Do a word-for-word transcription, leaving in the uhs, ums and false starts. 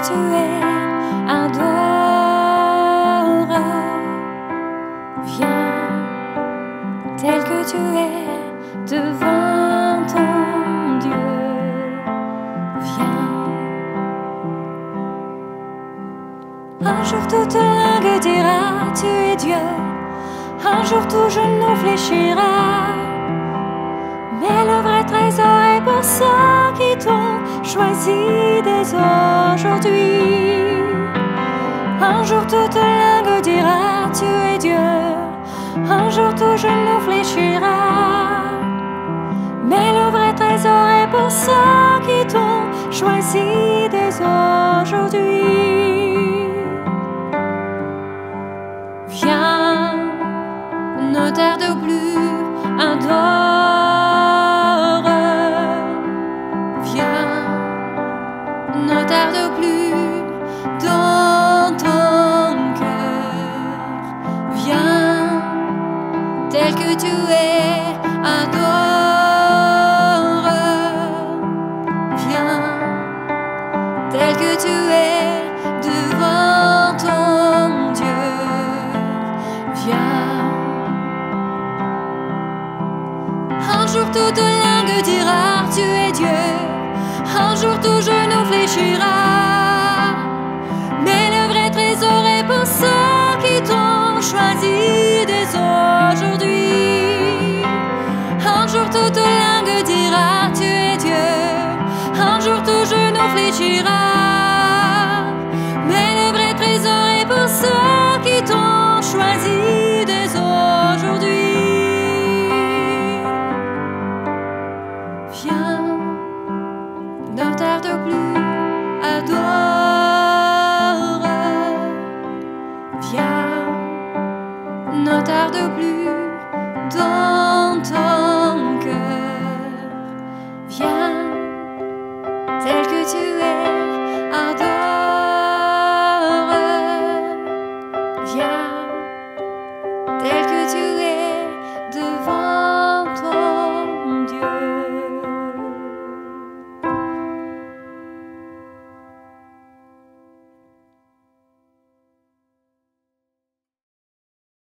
tu es, adore. Viens tel que tu es devant ton Dieu. Viens. Un jour toute langue dira tu es Dieu. Un jour tout genou fléchira. Mais le vrai trésor est pour ceux qui t'ont choisi dès aujourd'hui. Un jour toute langue dira tu es Dieu. Un jour tout genou fléchira. Mais le vrai trésor est pour ceux qui t'ont choisi dès aujourd'hui. Viens, ne tarde plus, adore. Viens, ne tarde plus dans ton cœur. Viens, tel que tu es, adore. Viens, tel que tu es devant ton Dieu. Viens. Un jour toute langue dira tu es Dieu. Un jour tout genou fléchira. Mais le vrai trésor est pour ceux qui t'ont choisi dès aujourd'hui. Un jour toute langue dira tu es Dieu. Un jour tout genou fléchira. Mais le vrai trésor est pour ceux qui t'ont choisi dès aujourd'hui. Viens, ne tarde plus.